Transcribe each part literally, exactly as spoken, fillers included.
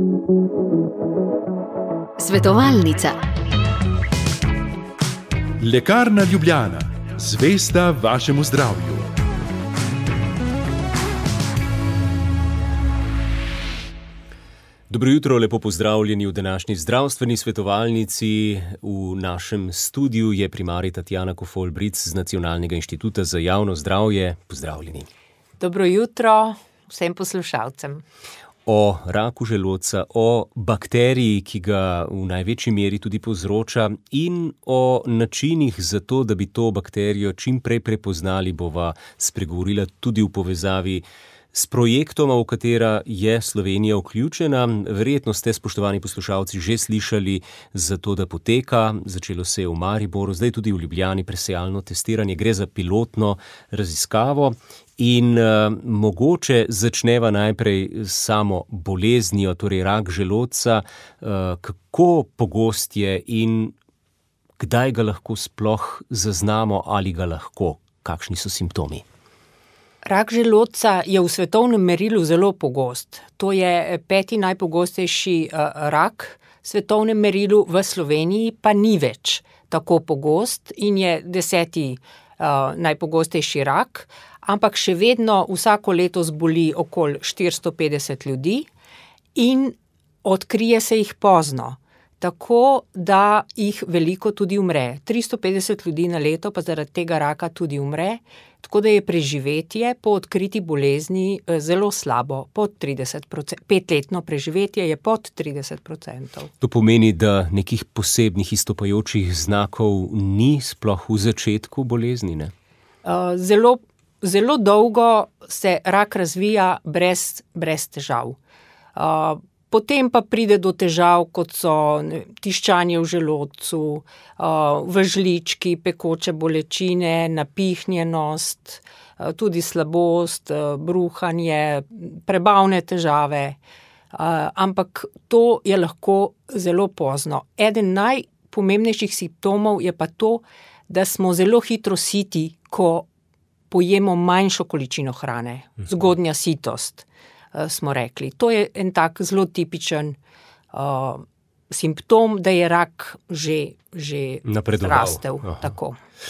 Svetovalnica. Lekarna Ljubljana, zvesta vašemu zdravju. Dobro jutro, lepo pozdravljeni v današnji zdravstveni svetovalnici. V našem studiu je primarij Tatjana Kofol-Bric z Nacionalnega inštituta za javno zdravje. Pozdravljeni. Dobro jutro vsem poslušalcem. O raku želodca, o bakteriji, ki ga v največji meri tudi povzroča, in o načinih za to, da bi to bakterijo čim prej prepoznali, bova spregovorila tudi v povezavi s projektom, v katera je Slovenija vključena. Verjetno ste, spoštovani poslušalci, že slišali za to, da poteka. Začelo se je v Mariboru, zdaj tudi v Ljubljani presejalno testiranje. Gre za pilotno raziskavo in uh, mogoče začneva najprej samo boleznijo, torej rak želodca. Uh, kako pogost je in kdaj ga lahko sploh zaznamo ali ga lahko? Kakšni so simptomi? Rak želodca je v svetovnem merilu zelo pogost. To je peti najpogostejši rak v svetovnem merilu, v Sloveniji pa ni več tako pogost in je deseti uh, najpogostejši rak, ampak še vedno vsako leto zboli okoli štiristo petdeset ljudi in odkrije se jih pozno, tako da jih veliko tudi umre. tristo petdeset ljudi na leto pa zaradi tega raka tudi umre, tako da je preživetje po odkriti bolezni zelo slabo, pod trideset procentov. Petletno preživetje je pod trideset procentov. To pomeni, da nekih posebnih izstopajočih znakov ni sploh v začetku bolezni, ne? Uh, zelo, zelo dolgo se rak razvija brez, brez težav. Uh, Potem pa pride do težav, kot so tiščanje v želodcu, v žlički, pekoče bolečine, napihnjenost, tudi slabost, bruhanje, prebavne težave. Ampak to je lahko zelo pozno. Eden najpomembnejših simptomov je pa to, da smo zelo hitro siti, ko pojemo manjšo količino hrane, zgodnja sitost. Smo rekli. To je en tak zelo tipičen uh, simptom, da je rak že, že rastel. Tako.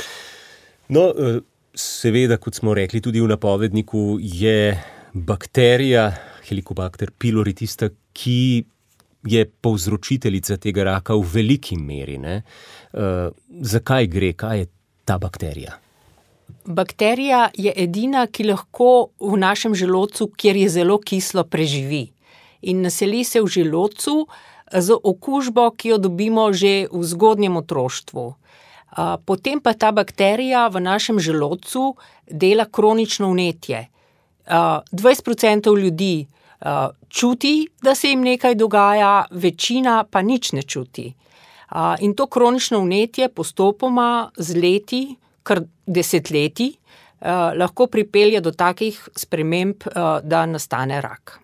No, seveda, kot smo rekli tudi v napovedniku, je bakterija Helicobacter pylori tista, ki je povzročiteljica tega raka v veliki meri, ne? Uh, zakaj gre? Kaj je ta bakterija? Bakterija je edina, ki lahko v našem želodcu, kjer je zelo kislo, preživi. In naseli se v želodcu z okužbo, ki jo dobimo že v zgodnjem otroštvu. Potem pa ta bakterija v našem želodcu dela kronično vnetje. dvajset procentov ljudi čuti, da se jim nekaj dogaja, večina pa nič ne čuti. In to kronično vnetje postopoma z leti, kar desetletij, eh, lahko pripelje do takih sprememb, eh, da nastane rak.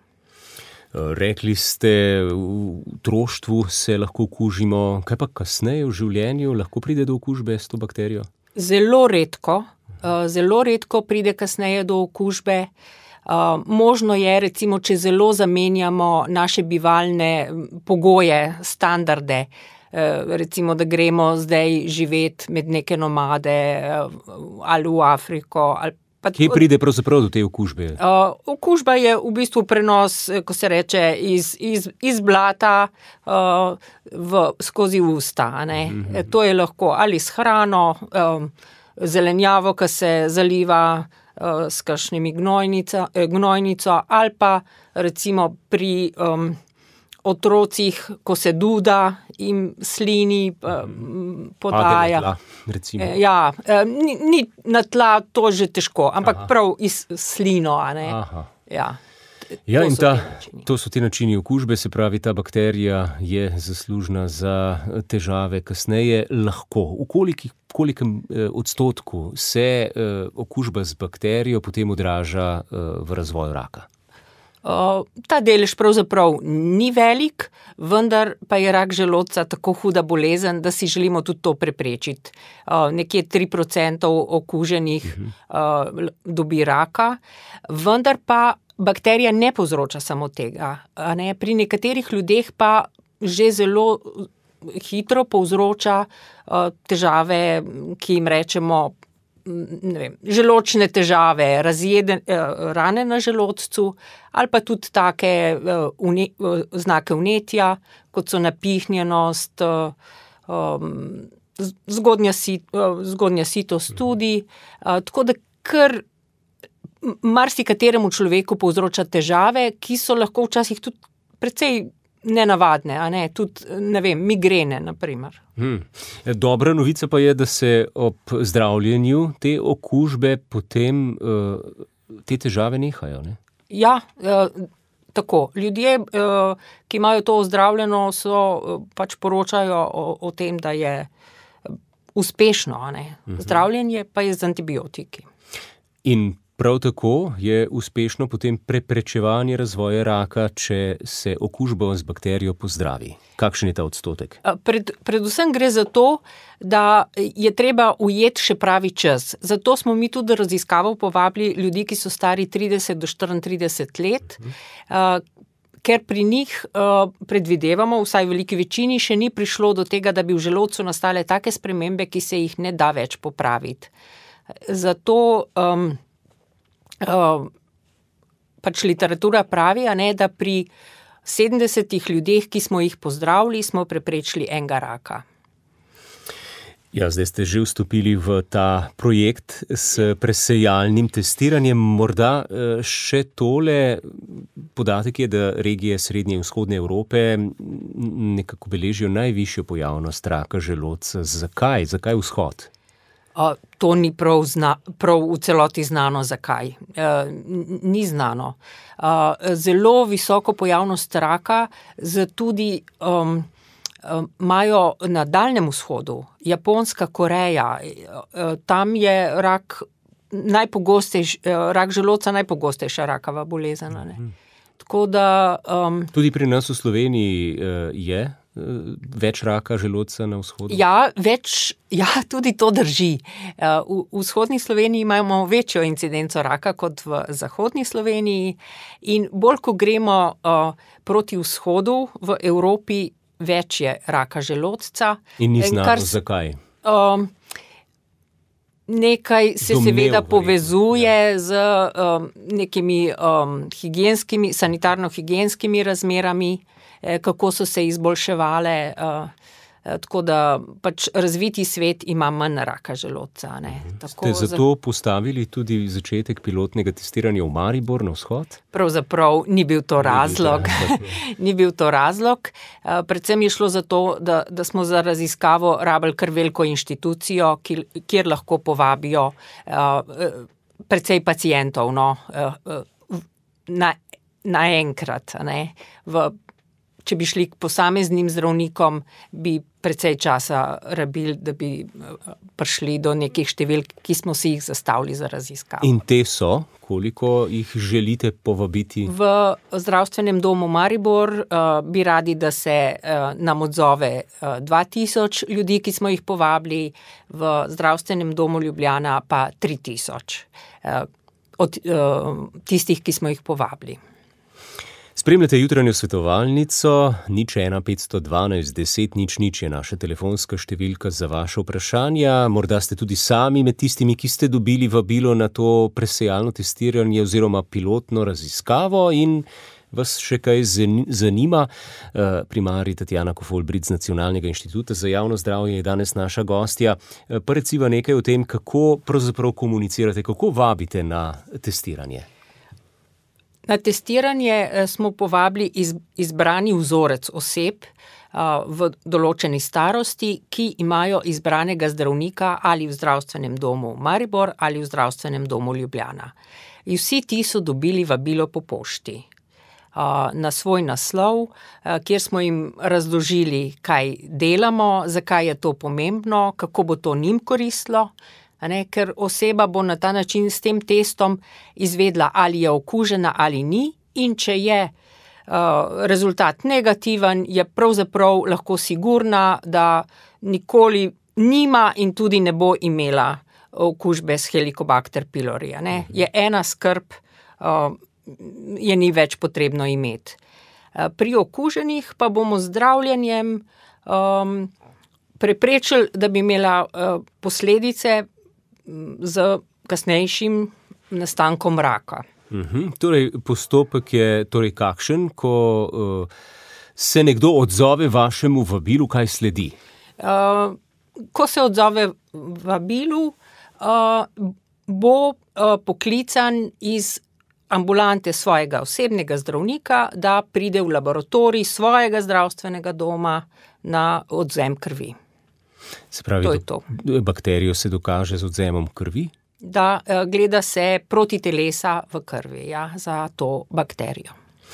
Rekli ste, v otroštvu se lahko okužimo, kaj pa kasneje v življenju lahko pride do okužbe s to bakterijo? Zelo redko, eh, zelo redko pride kasneje do okužbe. Eh, možno je, recimo, če zelo zamenjamo naše bivalne pogoje, standarde, recimo, da gremo zdaj živeti med neke nomade ali v Afriko. Ali pa Kje pride pravzaprav do te okužbe? Uh, okužba je v bistvu prenos, ko se reče, iz, iz, iz blata uh, v, skozi usta. Ne? Mm-hmm. To je lahko ali s hrano, um, zelenjavo, ki se zaliva uh, s kakšnimi gnojnico, ali pa recimo pri um, otrocih, ko se duda in slini podaja. Tla, recimo. Ja, ni, ni na tla to že težko, ampak Aha. prav iz slino, a ne. Aha. Ja. Ja, in ta, to so ti načini okužbe, se pravi, ta bakterija je zaslužna za težave kasneje. Lahko, v kolikim, kolikem eh, odstotku se eh, okužba z bakterijo potem odraža eh, v razvoju raka? Uh, ta delež pravzaprav ni velik, vendar pa je rak želodca tako huda bolezen, da si želimo tudi to preprečiti. Uh, nekje tri procente okuženih uh, dobi raka, vendar pa bakterija ne povzroča samo tega. A ne? Pri nekaterih ljudeh pa že zelo hitro povzroča uh, težave, ki jim rečemo, ne vem, želočne težave, razjede, uh, rane na želodcu, ali pa tudi take uh, une, uh, znake vnetja, kot so napihnjenost, uh, um, zgodnja, sit, uh, zgodnja sitost tudi. Uh, tako da kar marsikateremu človeku povzroča težave, ki so lahko včasih tudi precej nenavadne, a ne, tudi, ne vem, migrene, na primer. Hmm. Dobra novica pa je, da se ob zdravljenju te okužbe potem uh, te težave nehajo, ne? Ja, uh, tako. Ljudje, uh, ki imajo to ozdravljeno, so uh, pač poročajo o, o tem, da je uspešno, a ne. Uh-huh. Zdravljenje pa je z antibiotiki. In prav tako je uspešno potem preprečevanje razvoja raka, če se okužba z bakterijo pozdravi. Kakšen je ta odstotek? Pred, predvsem gre za to, da je treba ujeti še pravi čas. Zato smo mi tudi raziskavo povabili ljudi, ki so stari trideset do štiriintrideset let, uh, ker pri njih uh, predvidevamo, vsaj v veliki večini, še ni prišlo do tega, da bi v želodcu nastale take spremembe, ki se jih ne da več popraviti. Zato um, Uh, pač literatura pravi, a ne, da pri sedemdesetih ljudeh, ki smo jih pozdravili, smo preprečili enega raka. Ja, zdaj ste že vstopili v ta projekt s presejalnim testiranjem. Morda še tole podatek je, da regije Srednje in Vzhodne Evrope nekako beležijo najvišjo pojavnost raka želodca. Zakaj? Zakaj vzhod? Uh, to ni prav, zna, prav v celoti znano, zakaj. Uh, ni znano. Uh, zelo visoko pojavnost raka z tudi um, um, imajo na Daljnem vzhodu, Japonska, Koreja, uh, tam je rak najpogostejši, uh, rak želodca najpogostejša rakava bolezen. Ne? Tako da... Um, tudi pri nas v Sloveniji uh, je več raka želodca na vzhodu? Ja, več, ja, tudi to drži. V, v vzhodni Sloveniji imamo večjo incidenco raka kot v zahodni Sloveniji in bolj, ko gremo uh, proti vzhodu v Evropi, več je raka želodca. In ni znano, kar, zakaj? Um, nekaj se Domnev, seveda povezuje ja. z um, nekimi um, higienskimi, sanitarno-higienskimi razmerami, kako so se izboljševale, uh, tako da pač razviti svet ima manj raka želodca. Ne. Tako Ste zato za... postavili tudi začetek pilotnega testiranja v Maribor na vzhod? Pravzaprav ni bil to razlog. Ni bil to razlog. Uh, predvsem je šlo za to, da, da smo za raziskavo rabili kar veliko inštitucijo, ki, kjer lahko povabijo uh, precej pacientov, no, uh, uh, na, naenkrat, ne, v Če bi šli k posameznim zdravnikom, bi precej časa rabili, da bi prišli do nekih številk, ki smo si jih zastavili za raziskavo. In te so? Koliko jih želite povabiti? V zdravstvenem domu Maribor uh, bi radi, da se uh, nam odzove uh, dva tisoč ljudi, ki smo jih povabili, v zdravstvenem domu Ljubljana pa tri tisoč uh, od uh, tistih, ki smo jih povabili. Spremljate jutranjo svetovalnico, nič ena petsto dvanajst deset nič nič je naša telefonska številka za vaše vprašanja. Morda ste tudi sami med tistimi, ki ste dobili vabilo na to presejalno testiranje oziroma pilotno raziskavo in vas še kaj zanima. Primarij Tatjana Kofol-Brit z Nacionalnega inštituta za javno zdravje je danes naša gostja. Pa reciva nekaj o tem, kako pravzaprav komunicirate, kako vabite na testiranje. Na testiranje smo povabili iz, izbrani vzorec oseb a, v določeni starosti, ki imajo izbranega zdravnika ali v zdravstvenem domu Maribor ali v zdravstvenem domu Ljubljana. In vsi ti so dobili vabilo po pošti a, na svoj naslov, a, kjer smo jim razložili, kaj delamo, zakaj je to pomembno, kako bo to njim koristilo. Ne, ker oseba bo na ta način s tem testom izvedla, ali je okužena ali ni, in če je uh, rezultat negativen, je pravzaprav lahko sigurna, da nikoli nima in tudi ne bo imela okužbe s Helicobacter pylori. Ne. Je ena skrb, uh, je ni več potrebno imeti. Pri okuženih pa bomo z zdravljenjem um, preprečili, da bi imela uh, posledice z kasnejšim nastankom raka. Uhum. Torej, postopek je torej kakšen, ko uh, se nekdo odzove vašemu vabilu, kaj sledi? Uh, ko se odzove vabilu, uh, bo uh, poklican iz ambulante svojega osebnega zdravnika, da pride v laboratorij svojega zdravstvenega doma na odvzem krvi. Se pravi, to je to. Bakterijo se dokaže z odvzemom krvi? Da, gleda se protitelesa v krvi, ja, za to bakterijo.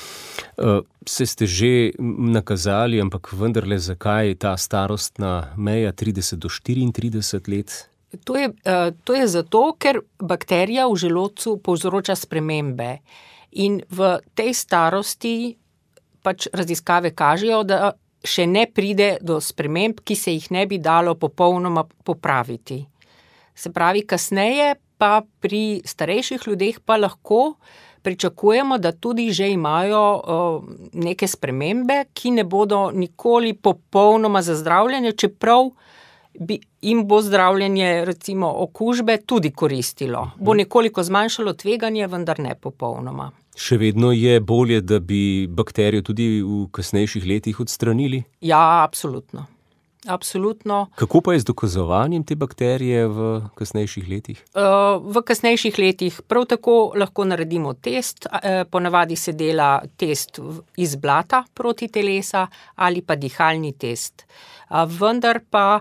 Se ste že nakazali, ampak vendarle, zakaj ta starostna meja trideset do štiriintrideset let? To je, to je zato, ker bakterija v želodcu povzroča spremembe in v tej starosti pač raziskave kažejo, da še ne pride do sprememb, ki se jih ne bi dalo popolnoma popraviti. Se pravi, kasneje pa pri starejših ljudeh pa lahko pričakujemo, da tudi že imajo uh, neke spremembe, ki ne bodo nikoli popolnoma zazdravljene, čeprav bi jim bo zdravljenje, recimo okužbe, tudi koristilo. Bo nekoliko zmanjšalo tveganje, vendar ne popolnoma. Še vedno je bolje, da bi bakterijo tudi v kasnejših letih odstranili? Ja, absolutno. Absolutno. Kako pa je z dokazovanjem te bakterije v kasnejših letih? V kasnejših letih prav tako lahko naredimo test. Ponavadi se dela test iz blata proti telesa ali pa dihalni test. Vendar pa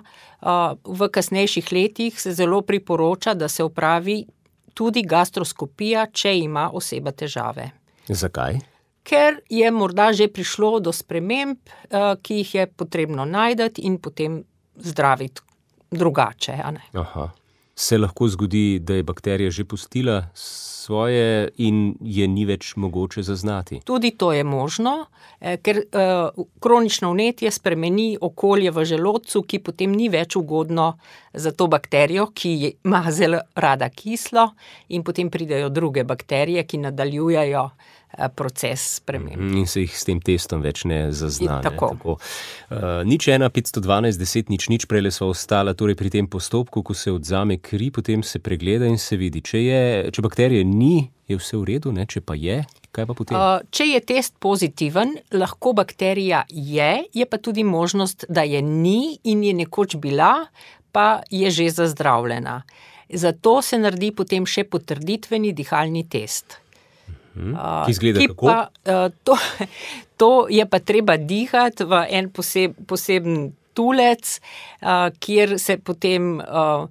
v kasnejših letih se zelo priporoča, da se opravi tudi gastroskopija, če ima oseba težave. Zakaj? Ker je morda že prišlo do sprememb, ki jih je potrebno najti in potem zdraviti drugače. A ne? Aha. Se lahko zgodi, da je bakterija že pustila svoje in je ni več mogoče zaznati? Tudi to je možno, ker kronično vnetje spremeni okolje v želodcu, ki potem ni več ugodno za to bakterijo, ki ima zelo rada kislo, in potem pridejo druge bakterije, ki nadaljujejo proces sprememb. In se jih s tem testom več ne zazna. Tako. Ne, tako. Uh, nič ena, petsto dvanajst, deset, nič, nič, prejle sva ostala torej pri tem postopku, ko se odzame kri, potem se pregleda in se vidi. Če, je, če bakterije ni, je vse v redu, ne? Če pa je, kaj pa potem? Uh, če je test pozitiven, lahko bakterija je, je pa tudi možnost, da je ni in je nekoč bila, pa je že zazdravljena. Zato se naredi potem še potrditveni dihalni test. Uh, ki izgleda ki kako? Pa, uh, to, to je pa treba dihati v en poseb, poseben tulec, uh, kjer se potem uh,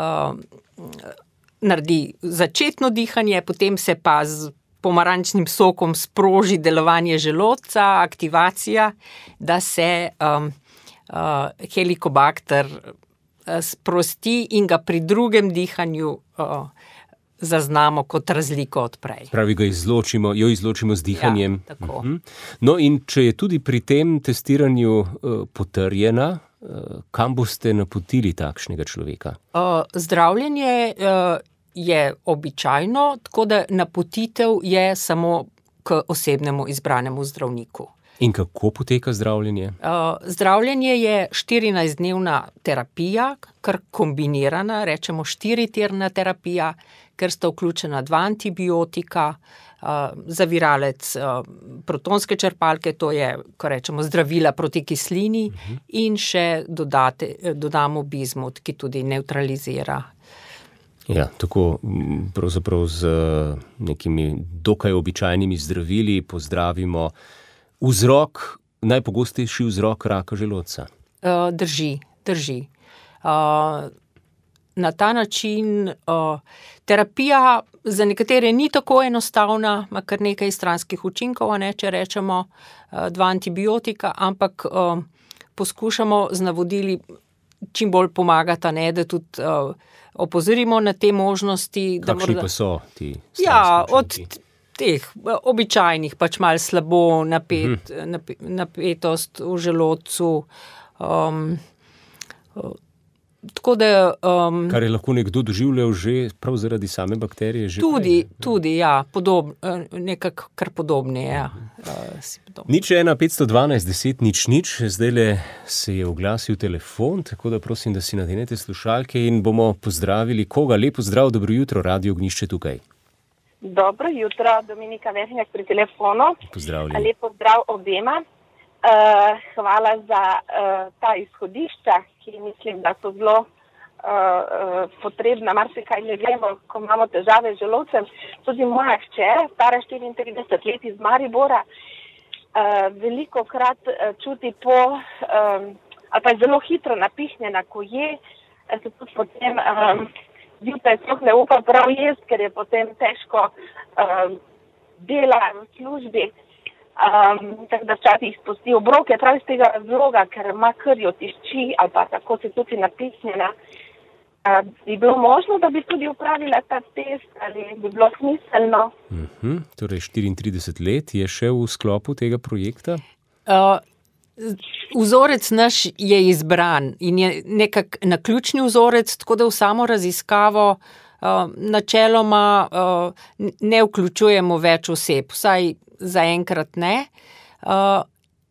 uh, naredi začetno dihanje, potem se pa z pomarančnim sokom sproži delovanje želodca, aktivacija, da se um, uh, helikobakter uh, sprosti in ga pri drugem dihanju uh, zaznamo kot razliko od prej. Pravi, ga izločimo, jo izločimo z dihanjem. Ja, tako. Uh-huh. No, in če je tudi pri tem testiranju uh, potrjena, uh, kam boste napotili takšnega človeka? Uh, zdravljenje uh, je običajno, tako da napotitev je samo k osebnemu izbranemu zdravniku. In kako poteka zdravljenje? Uh, zdravljenje je štirinajstdnevna terapija, kar kombinirana, rečemo štiritirna terapija, ker sta vključena dva antibiotika, uh, zaviralec uh, protonske črpalke, to je, ko rečemo, zdravila proti kislini, uh-huh. in še dodate, dodamo bizmut, ki tudi nevtralizira. Ja, tako pravzaprav z nekimi dokaj običajnimi zdravili pozdravimo vzrok, najpogostejši vzrok raka želodca. Uh, drži, drži. Uh, Na ta način uh, terapija za nekatere ni tako enostavna, ima kar nekaj stranskih učinkov, ne, če rečemo uh, dva antibiotika, ampak uh, poskušamo z navodili čim bolj pomagati, ne, da tudi uh, opozorimo na te možnosti. Kakšni morda... pa so ti stranski ja, učinki? Od teh običajnih, pač malo slabo, napet, hmm. napet, napetost v želodcu, um, tako da... Um, Kar je lahko nekdo doživljal že prav zaradi same bakterije? Že tudi, prej, tudi, ja, podob, nekako kar podobne, ja. Nič ena, petsto dvanajst, deset, nič, nič. Zdajle se je oglasil telefon, tako da prosim, da si nadenete slušalke in bomo pozdravili koga. Lepo zdrav, dobro jutro, Radio Ognjišče tukaj. Dobro jutro, Dominika Vešnjak pri telefonu. Pozdravljeni. Lepo zdrav obema. Uh, hvala za uh, ta izhodišča, ki mislim, da so zelo uh, uh, potrebna. Marsikaj ne vemo, ko imamo težave z želodcem. Tudi moja hčera, stara štiriintrideset let iz Maribora, uh, veliko krat uh, čuti po, um, ali pa je zelo hitro napihnjena, ko je, se tudi potem um, zjutraj sploh ne upa prav jesti, ker je potem težko um, dela v službi. Um, tako da včasih izpusti obroke, prav iz tega razloga, ker ima krjo tišči ali pa tako se tudi napihnjena. Uh, bi bilo možno, da bi tudi upravila ta test ali bi bilo smiselno? Uh-huh. Torej štiriintrideset let je še v sklopu tega projekta? Uh, vzorec naš je izbran in je nekak naključni vzorec, tako da v samo raziskavo uh, načeloma uh, ne vključujemo več oseb, vsaj zaenkrat ne. Uh,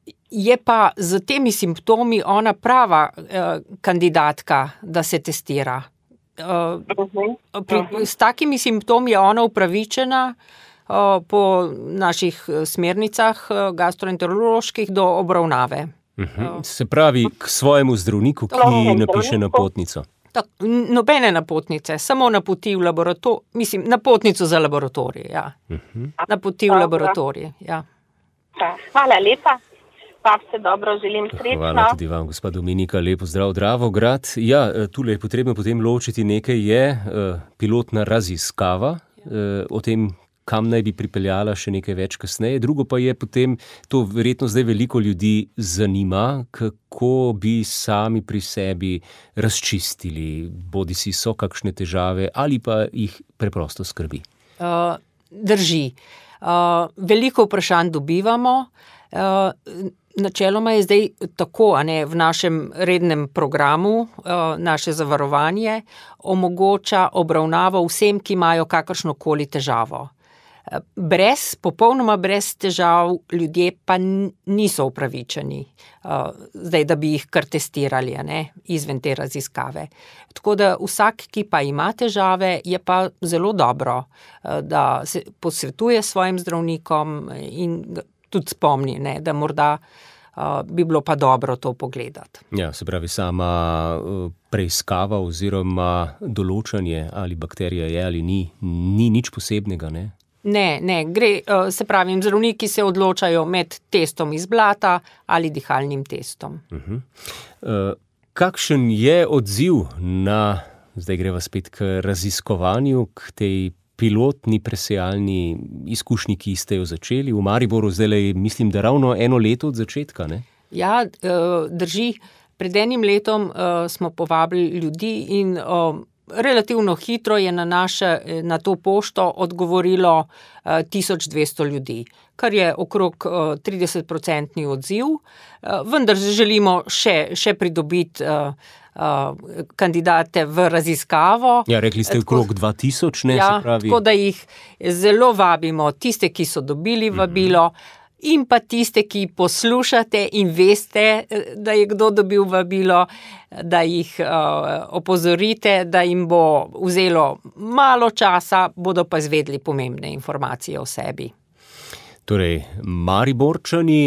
je pa z temi simptomi ona prava uh, kandidatka, da se testira. Uh, pri, s takimi simptomi je ona upravičena uh, po naših smernicah uh, gastroenteroloških do obravnave. Uh-huh. Se pravi k svojemu zdravniku, ki napiše napotnico. Tak, nobene napotnice, samo napoti v laboratorij, mislim, napotnico za laboratorij, ja. Uh-huh. Napoti v laboratorij, ja. Hvala lepa, pa vse dobro, želim srečno. Hvala tudi vam, gospa Dominika, lepo zdrav, Dravograd. Ja, tule je potrebno potem ločiti, nekaj je uh, pilotna raziskava uh, o tem, kam naj bi pripeljala še nekaj več kasneje. Drugo pa je potem, to verjetno zdaj veliko ljudi zanima, kako bi sami pri sebi razčistili, bodi si so kakšne težave ali pa jih preprosto skrbi. Uh, drži. Uh, veliko vprašanj dobivamo. Uh, načeloma je zdaj tako, a ne, v našem rednem programu, uh, naše zavarovanje omogoča obravnavo vsem, ki imajo kakršnokoli težavo. Brez, popolnoma brez težav ljudje pa niso upravičeni, uh, zdaj, da bi jih kar testirali, ne, izven te raziskave. Tako da vsak, ki pa ima težave, je pa zelo dobro, uh, da se posvetuje s svojim zdravnikom in tudi spomni, ne, da morda uh, bi bilo pa dobro to pogledati. Ja, se pravi, sama uh, preiskava oziroma določanje, ali bakterija je ali ni, ni nič posebnega, ne? Ne, ne, gre, se pravi, zdravniki se odločajo med testom iz blata ali dihalnim testom. Uh-huh. Uh, kakšen je odziv na, zdaj greva spet k raziskovanju, k tej pilotni presejalni izkušnji, ki ste jo začeli v Mariboru, zdaj mislim, da ravno eno leto od začetka, ne? Ja, drži. Pred enim letom smo povabili ljudi in relativno hitro je na, naše, na to pošto odgovorilo uh, tisoč dvesto ljudi, kar je okrog uh, trideset procentni odziv, uh, vendar želimo še, še pridobiti uh, uh, kandidate v raziskavo. Ja, rekli ste okrog dva tisoč, ne, ja, se pravi. Tako da jih zelo vabimo, tiste, ki so dobili vabilo, mm-hmm. in pa tiste, ki poslušate in veste, da je kdo dobil vabilo, da jih uh, opozorite, da jim bo vzelo malo časa, bodo pa izvedli pomembne informacije o sebi. Torej, Mariborčani,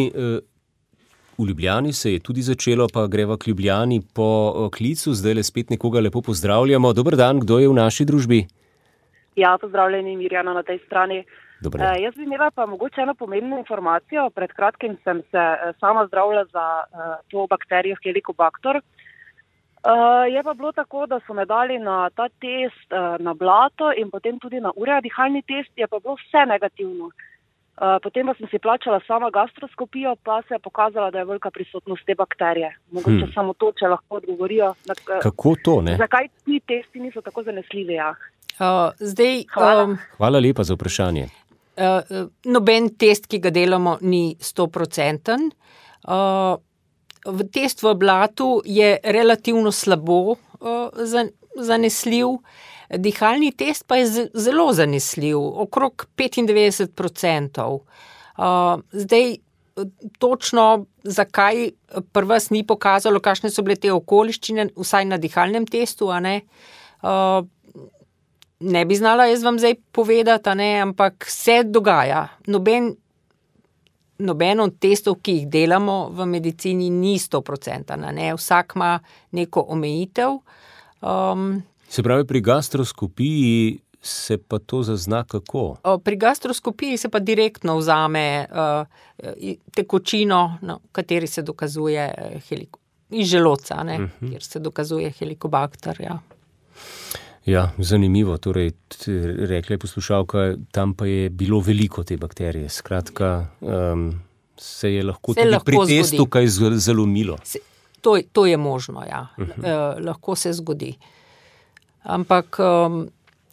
v Ljubljani se je tudi začelo, pa greva k Ljubljani po klicu, zdaj le spet nekoga lepo pozdravljamo. Dober dan, kdo je v naši družbi? Ja, pozdravljeni, Mirjana na tej strani. Dobre. Uh, jaz bi imela pa mogoče eno pomembno informacijo. Pred kratkim sem se uh, sama zdravila za uh, to bakterijo Helicobacter. Uh, je pa bilo tako, da so me dali na ta test uh, na blato in potem tudi na urea dihalni test, je pa bilo vse negativno. Uh, potem pa sem si plačala sama gastroskopijo, pa se je pokazala, da je velika prisotnost te bakterije. Mogoče hmm. samo to, če lahko odgovorijo. Na, uh, Kako to, ne? Zakaj ti testi niso tako zanesljivi, ja? Uh, zdaj, Hvala. Um, Hvala lepa za vprašanje. Uh, noben test, ki ga delamo, ni stoprocenten. Uh, test v blatu je relativno slabo uh, zanesljiv. Dihalni test pa je zelo zanesljiv, okrog petindevetdeset procentov. Uh, zdaj, točno zakaj pri vas ni pokazalo, kakšne so bile te okoliščine, vsaj na dihalnem testu, a ne, uh, ne bi znala jaz vam zdaj povedati, a ne, ampak se dogaja. Noben, noben od testov, ki jih delamo v medicini, ni sto procentov, a ne, vsak ima neko omejitev. Um, Se pravi, pri gastroskopiji se pa to zazna kako? Pri gastroskopiji se pa direktno vzame uh, tekočino, no, kateri se dokazuje heliko, iz želodca, ne, uh-huh. kjer se dokazuje helikobakter. Ja. Ja, zanimivo. Torej, rekla je poslušalka, tam pa je bilo veliko te bakterije. Skratka, um, se je lahko se tudi lahko pri testu zgodi. Kaj zalomilo. Se, to, to je možno, ja. Uh-huh. Uh, lahko se zgodi. Ampak, um,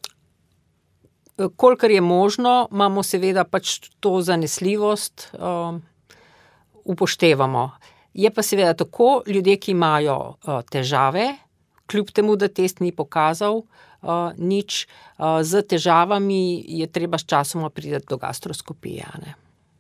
kolikor je možno, imamo seveda pač to zanesljivost, um, upoštevamo. Je pa seveda tako, ljudje, ki imajo uh, težave, kljub temu, da test ni pokazal uh, nič, uh, z težavami je treba s časoma priti do gastroskopije. Ne?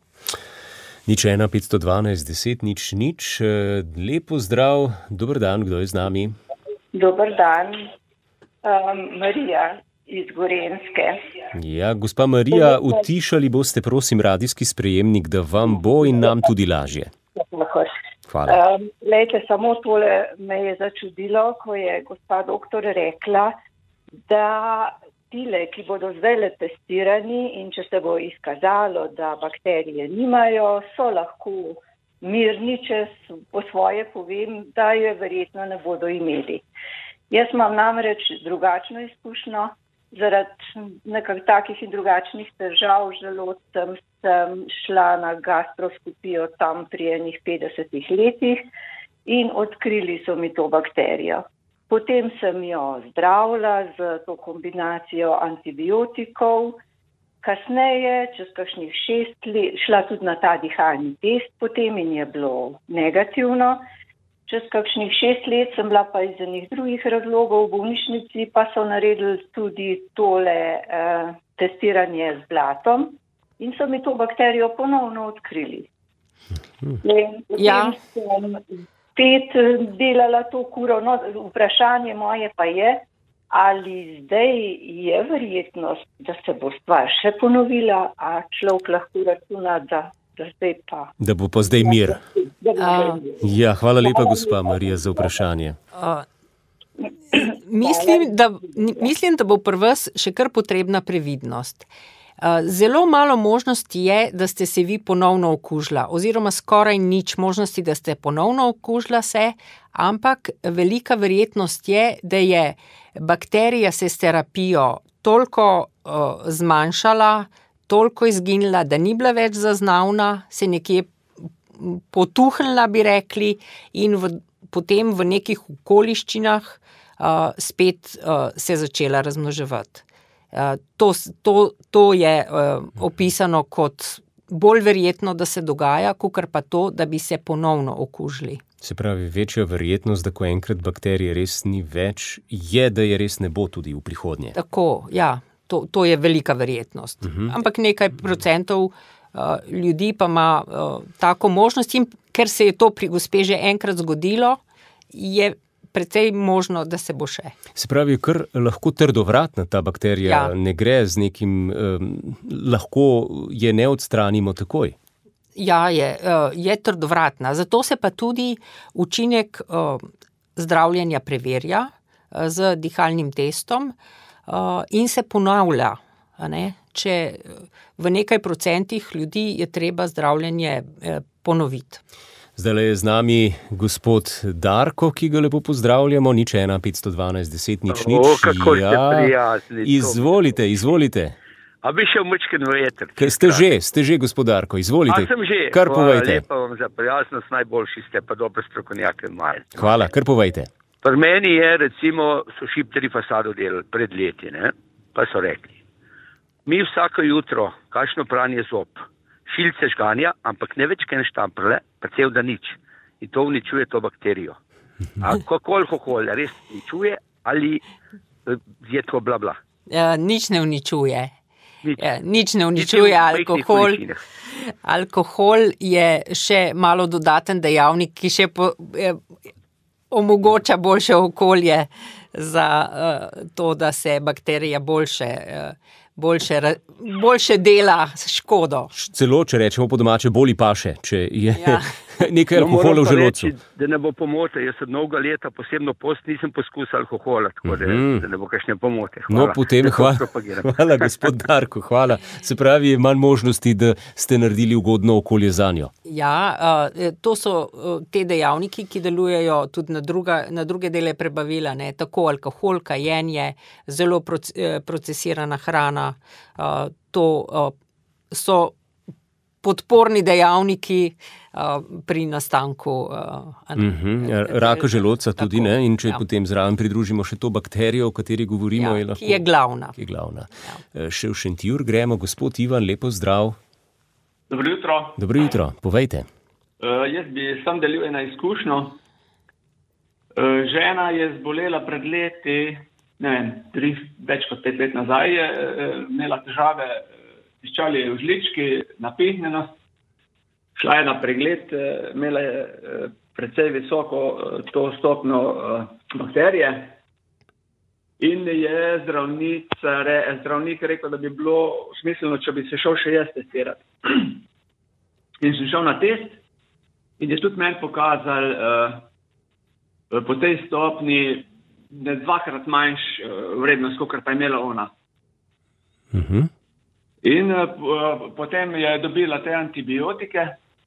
Nič ena, petsto dvanajst, deset, nič, nič. Lepo zdrav, dober dan, kdo je z nami? Dober dan. Um, Marija iz Gorenjske. Ja, gospa Marija, utišali boste, prosim, radijski sprejemnik, da vam bo in nam tudi lažje. Hvala. Um, lejte, samo tole me je začudilo, ko je gospa doktor rekla, da tile, ki bodo zdaj testirani in če se bo izkazalo, da bakterije nimajo, so lahko mirni, če po svoje povem, da je verjetno ne bodo imeli. Jaz imam namreč drugačno izkušnjo, zaradi nekak takih in drugačnih težav želodcem sem šla na gastroskopijo tam pri enih petdesetih letih in odkrili so mi to bakterijo. Potem sem jo zdravila z to kombinacijo antibiotikov, kasneje, čez kakšnih šest let, šla tudi na ta dihalni test, potem in je bilo negativno. Čez kakšnih šest let sem bila pa iz enih drugih razlogov v bolnišnici, pa so naredili tudi tole eh, testiranje z blatom in so mi to bakterijo ponovno odkrili. In potem ja. sem spet delala to kuro. No, vprašanje moje pa je, ali zdaj je verjetnost, da se bo stvar še ponovila, a človek lahko računa, da Pa. Da bo pa zdaj mir. Uh, ja, hvala lepa, gospa Marija, za vprašanje. Uh, mislim, da, mislim, da bo pri vas še kar potrebna previdnost. Uh, zelo malo možnosti je, da ste se vi ponovno okužila, oziroma skoraj nič možnosti, da ste ponovno okužila se, ampak velika verjetnost je, da je bakterija se s terapijo toliko uh, zmanjšala, toliko izginila, da ni bila več zaznavna, se nekje potuhnila, bi rekli, in v, potem v nekih okoliščinah uh, spet uh, se začela razmnoževati. Uh, to, to, to je uh, opisano kot bolj verjetno, da se dogaja, kakor pa to, da bi se ponovno okužili. Se pravi, večja verjetnost, da ko enkrat bakterije res ni več, je, da je res ne bo tudi v prihodnje. Tako, ja. To, to je velika verjetnost. Uh-huh. Ampak nekaj procentov uh, ljudi pa ima uh, tako možnost in ker se je to pri gospe že enkrat zgodilo, je precej možno, da se bo še. Se pravi, kar lahko trdovratna ta bakterija, ja. Ne gre z nekim, um, lahko je ne odstranimo takoj. Ja, je, uh, je trdovratna. Zato se pa tudi učinek uh, zdravljenja preverja uh, z dihalnim testom, Uh, in se ponavlja, a ne? Če v nekaj procentih ljudi je treba zdravljenje eh, ponoviti. Zdaj je z nami gospod Darko, ki ga lepo pozdravljamo, nič ena, petsto dvanajst, deset, nič, nič. O, kako ja, ste prijazni. Izvolite, izvolite. A bi šel mučken v eter? Ste že, ste že, gospod Darko, izvolite. A sem že. Kar povejte. Lepa vam za prijaznost, najboljši ste pa dobro strokovnjake imajo. Hvala, kar povejte. Pri meni je, recimo, so šipteri fasado delali pred leti, ne? Pa so rekli, mi vsako jutro, kakšno pranje zob, šilce žganja, ampak ne več kaj štamprle, pa cel da nič. In to uničuje to bakterijo. A kako alkohol res uničuje ali je to bla bla? Uh, nič ne uničuje. Nič, ja, nič ne uničuje alkohol. Alkohol je še malo dodaten dejavnik, ki še po, eh, omogoča boljše okolje za uh, to, da se bakterija boljše, uh, boljše, boljše dela škodo. Celo, če rečemo po domače, boli paše, če je Ja. nekaj alkohola v želodcu. Reči, da ne bo pomote, jaz od mnogo leta, posebno post, nisem poskusil alkohola, tako da, Mhm. da ne bo kakšne pomote. Hvala. No, potem Da to hvala, propagiram. hvala, gospod Darko, hvala. Se pravi, je manj možnosti, da ste naredili ugodno okolje zanjo. Ja, uh, to so uh, te dejavniki, ki delujejo tudi na, druga, na druge dele prebavila, ne? Tako alkohol, kajenje, zelo proce, eh, procesirana hrana, uh, to uh, so podporni dejavniki uh, pri nastanku uh, Mhm. Raka želodca tudi, Tako, ne? In če ja. potem zraven pridružimo še to bakterijo, o kateri govorimo, Ja, je lahko... ki je glavna. Ki je glavna. Ja. Še v Šentjur gremo, gospod Ivan, lepo zdrav. Dobro jutro. Dobro jutro, povejte. Uh, jaz bi sam delil eno izkušnjo. Uh, žena je zbolela pred leti, ne vem, tri, več kot pet let nazaj, je uh, imela težave, piščali je v žlički, napihnjenost, šla je na pregled, uh, imela je uh, precej visoko uh, to stopno uh, bakterije in je zdravnica, re, zdravnik rekel, da bi bilo smiselno, če bi se šel še jaz testirati. In sem šel na test in je tudi meni pokazal uh, po tej stopni ne dvakrat manjš uh, vrednost, kot pa je imela ona. Mhm. In uh, potem je dobila te antibiotike,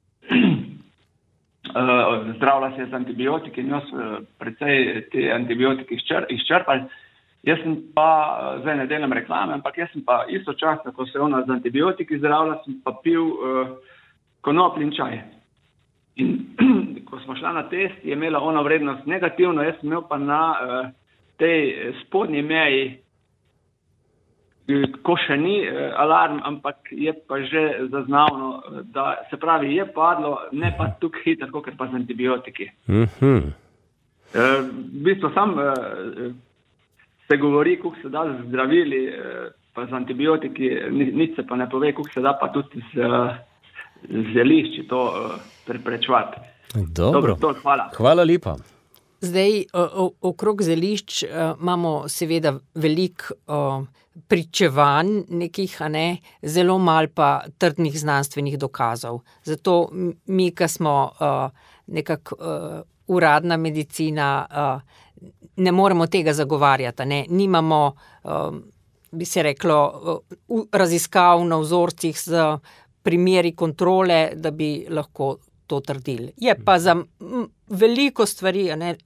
uh, zdravila se je z antibiotiki in jaz uh, precej te antibiotike izčr izčrpali. Jaz sem pa, zdaj ne delam reklame, ampak jaz sem pa istočasno, ko se je ona z antibiotiki zdravila, sem pa pil uh, konoplin čaj. In ko smo šla na test, je imela ona vrednost negativno, jaz sem imel pa na uh, tej spodnji meji, ko še ni uh, alarm, ampak je pa že zaznavno, da se pravi, je padlo, ne pa tukaj hitro, kot pa z antibiotiki. Mhm. Uh, v bistvu sam uh, se govori, kako se da z zdravili, uh, pa z antibiotiki, nič se pa ne pove, kako se da pa tudi z, uh, z zelišči to uh, preprečevati. Dobro. Dobro, to, hvala. Hvala lepa. Zdaj, o, o, okrog zelišč uh, imamo seveda veliko uh, pričevanj nekih, a ne, zelo malo pa trdnih znanstvenih dokazov. Zato mi, ki smo uh, nekako uh, uradna medicina, uh, ne moremo tega zagovarjati, ne, nimamo, uh, bi se reklo, uh, raziskav na vzorcih z primeri kontrole, da bi lahko to trdili. Je pa za m, veliko stvari, a ne,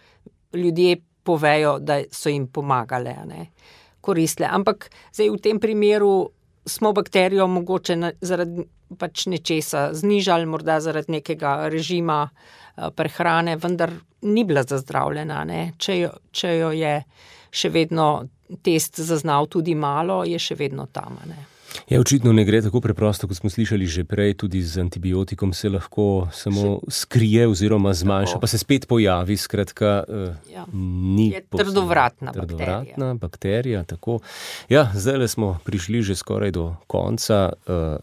ljudje povejo, da so jim pomagale, a ne, koristile. Ampak zdaj v tem primeru smo bakterijo mogoče na, zaradi pač nečesa znižali, morda zaradi nekega režima uh, prehrane, vendar ni bila zazdravljena, ne. Če jo, če jo je še vedno test zaznal tudi malo, je še vedno tam, a ne. Ja, očitno ne gre tako preprosto, kot smo slišali že prej, tudi z antibiotikom se lahko samo skrije oziroma zmanjša, pa se spet pojavi, skratka, Ja. ni Je povsem trdovratna trdovratna bakterija, tako. Ja, zdajle smo prišli že skoraj do konca, eh,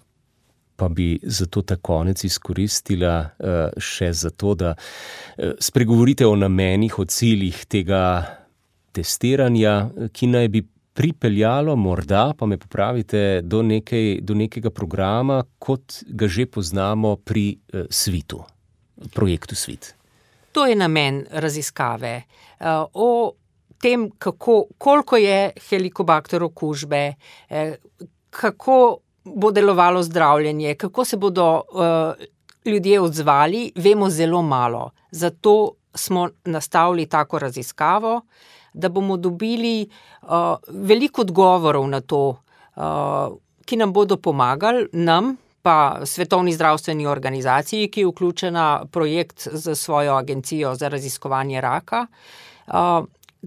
pa bi zato ta konec izkoristila eh, še zato, da eh, spregovorite o namenih, o ciljih tega testiranja, ki naj bi pripeljalo morda, pa me popravite, do, nekaj, do nekega programa, kot ga že poznamo pri eh, Svitu, projektu Svit. To je namen raziskave. Uh, o tem, kako, koliko je helikobakter okužbe, eh, kako bo delovalo zdravljenje, kako se bodo uh, ljudje odzvali, vemo zelo malo. Zato smo nastavili tako raziskavo, da bomo dobili uh, veliko odgovorov na to, uh, ki nam bodo pomagali, nam pa Svetovni zdravstveni organizaciji, ki je vključena projekt za svojo agencijo za raziskovanje raka, uh,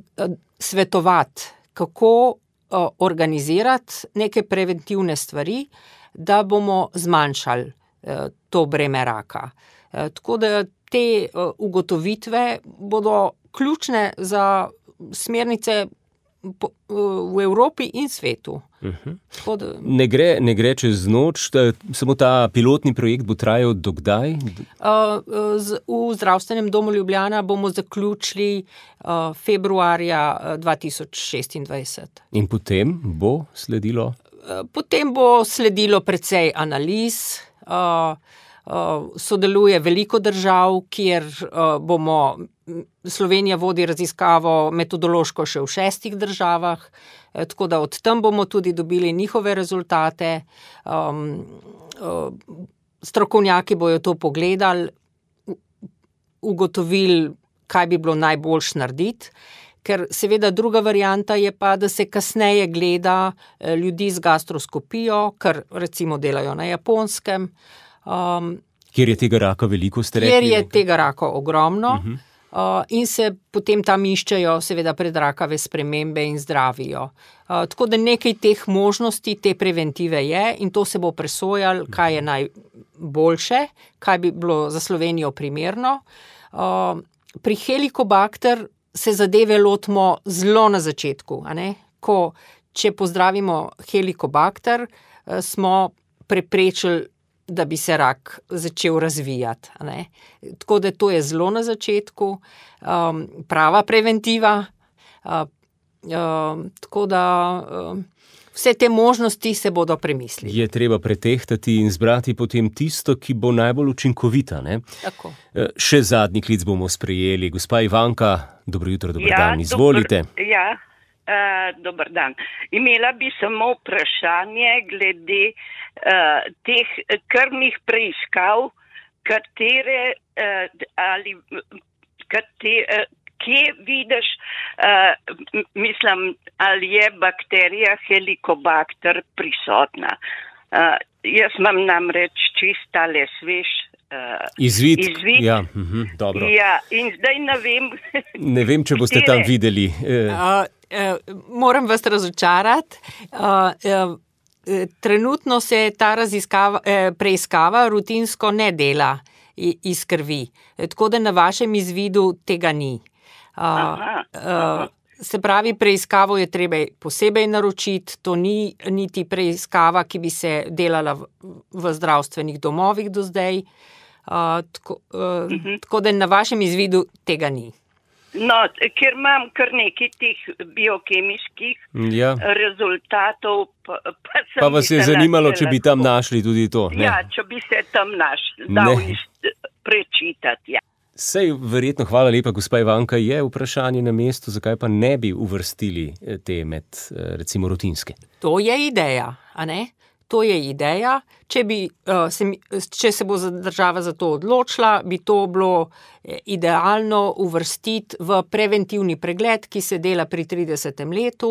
svetovati, kako uh, organizirati neke preventivne stvari, da bomo zmanjšali uh, to breme raka. Uh, tako da te ugotovitve bodo ključne za smernice v Evropi in svetu. Uh-huh. Da... Ne gre, ne gre čez noč, da, samo ta pilotni projekt bo trajal do kdaj? Uh, z, v Zdravstvenem domu Ljubljana bomo zaključili uh, februarja dva tisoč šestindvajset. In potem bo sledilo? Uh, potem bo sledilo precej analiz, uh, uh, sodeluje veliko držav, kjer uh, bomo Slovenija vodi raziskavo metodološko še v šestih državah, tako da od tam bomo tudi dobili njihove rezultate. Um, strokovnjaki bojo to pogledali, ugotovili, kaj bi bilo najboljš narediti, ker seveda druga varianta je pa, da se kasneje gleda ljudi z gastroskopijo, kar recimo delajo na Japonskem. Um, kjer je tega raka veliko, ste rekli? Kjer je tega raka ogromno. Uh-huh. Uh, in se potem tam iščejo seveda predrakave spremembe in zdravijo. Uh, tako da nekaj teh možnosti, te preventive je in to se bo presojalo, kaj je najboljše, kaj bi bilo za Slovenijo primerno. Uh, pri Helicobacter se zadeve lotimo zelo na začetku, a ne? Ko, če pozdravimo Helicobacter, uh, smo preprečili, da bi se rak začel razvijati. Ne? Tako da to je zelo na začetku, um, prava preventiva, uh, uh, tako da uh, vse te možnosti se bodo premislili. Je treba pretehtati in zbrati potem tisto, ki bo najbolj učinkovita. Ne? Tako. Še zadnji klic bomo sprejeli. Gospa Ivanka, dobro jutro, dober ja, dan, izvolite. Dober, ja. Uh, dober dan. Imela bi samo vprašanje glede uh, teh krvnih preiskav, katere uh, ali katere, uh, kje vidiš, uh, mislim, ali je bakterija Helicobacter prisotna. Uh, jaz imam namreč čistale svež Uh, izvid, izvid. Ja, uh-huh, dobro. Ja, in zdaj ne vem. Ne vem, če boste tam videli. Uh, uh, moram vas razočarati. Uh, uh, trenutno se ta raziskava, uh, preiskava rutinsko ne dela iz krvi. Tako da na vašem izvidu tega ni. Uh, aha, aha. Uh, se pravi, preiskavo je treba posebej naročiti. To ni niti preiskava, ki bi se delala v, v zdravstvenih domovih do zdaj. Uh, tako, uh, uh-huh. tako da na vašem izvidu tega ni. No, ker imam kar nekaj teh biokemiških ja. rezultatov. Pa, pa, pa vas je zanimalo, če bi tam našli tudi to? Ne? Ja, če bi se tam našli, dal prečitati. Ja. Sej, verjetno, hvala lepa, gospa Ivanka, je vprašanje na mestu, zakaj pa ne bi uvrstili te med, recimo, rutinske? To je ideja, a ne? To je ideja. Če, bi, se, če se bo država za to odločila, bi to bilo idealno uvrstiti v preventivni pregled, ki se dela pri tridesetem letu.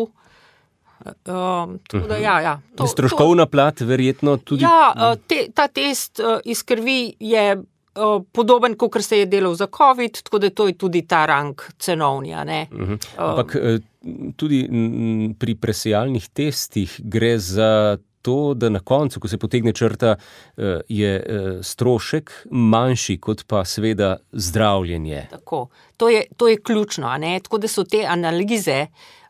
Um, tako da, ja, ja, to, stroškovna to, plat verjetno tudi? Ja, te, ta test iz krvi je podoben, kot se je delal za COVID, tako da to je tudi ta rang cenovni. Ne? Uh-huh. Ampak tudi pri presejalnih testih gre za to, da na koncu, ko se potegne črta, je strošek manjši kot pa seveda zdravljenje. Tako. To je, to je ključno, a ne? Tako da so te analize,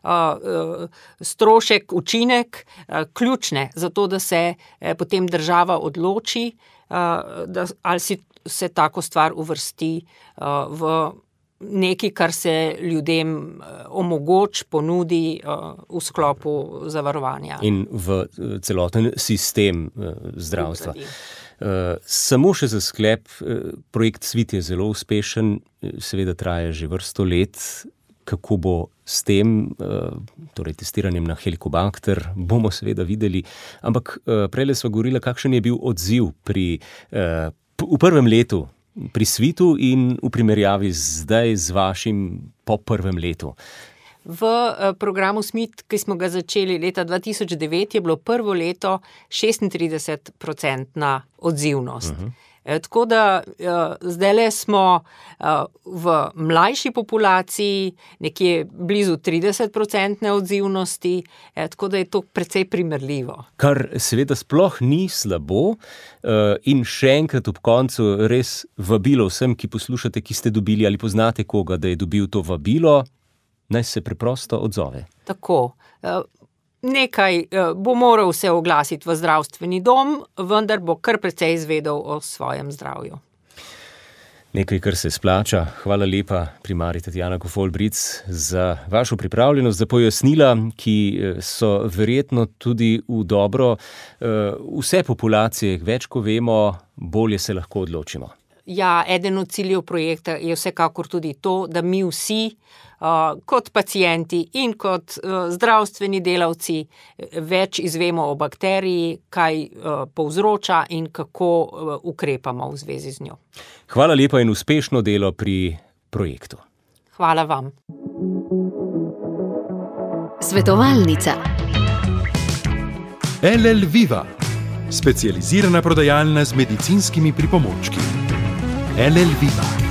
strošek, učinek, ključne za to, da se potem država odloči, da, ali si se tako stvar uvrsti v nekaj, kar se ljudem omogoč, ponudi v sklopu zavarovanja. In v celoten sistem zdravstva. Samo še za sklep, projekt Svit je zelo uspešen, seveda traja že vrsto let. Kako bo s tem, torej testiranjem na Helicobacter, bomo seveda videli. Ampak prejle sva govorila, kakšen je bil odziv pri, v prvem letu pri Svitu in v primerjavi zdaj z vašim po prvem letu. V programu Smit, ki smo ga začeli leta dva tisoč devet, je bilo prvo leto šestintrideset procentna odzivnost. Uh-huh. E, tako da zdajle smo v mlajši populaciji nekje blizu trideset procentne odzivnosti, e, tako da je to precej primerljivo. Kar seveda sploh ni slabo in še enkrat ob koncu res vabilo vsem, ki poslušate, ki ste dobili ali poznate koga, da je dobil to vabilo, naj se preprosto odzove. Tako. Nekaj bo moral se oglasiti v zdravstveni dom, vendar bo kar precej izvedel o svojem zdravju. Nekaj, kar se splača. Hvala lepa, primarij Tatjana Kofol-Bric, za vašo pripravljenost, za pojasnila, ki so verjetno tudi v dobro vse populacije. Več, ko vemo, bolje se lahko odločimo. Ja, eden od ciljev projekta je vsekakor tudi to, da mi vsi uh, kot pacienti in kot uh, zdravstveni delavci več izvemo o bakteriji, kaj uh, povzroča in kako uh, ukrepamo v zvezi z njo. Hvala lepa in uspešno delo pri projektu. Hvala vam. Svetovalnica. L L Viva, specializirana prodajalna z medicinskimi pripomočki. L L Viva.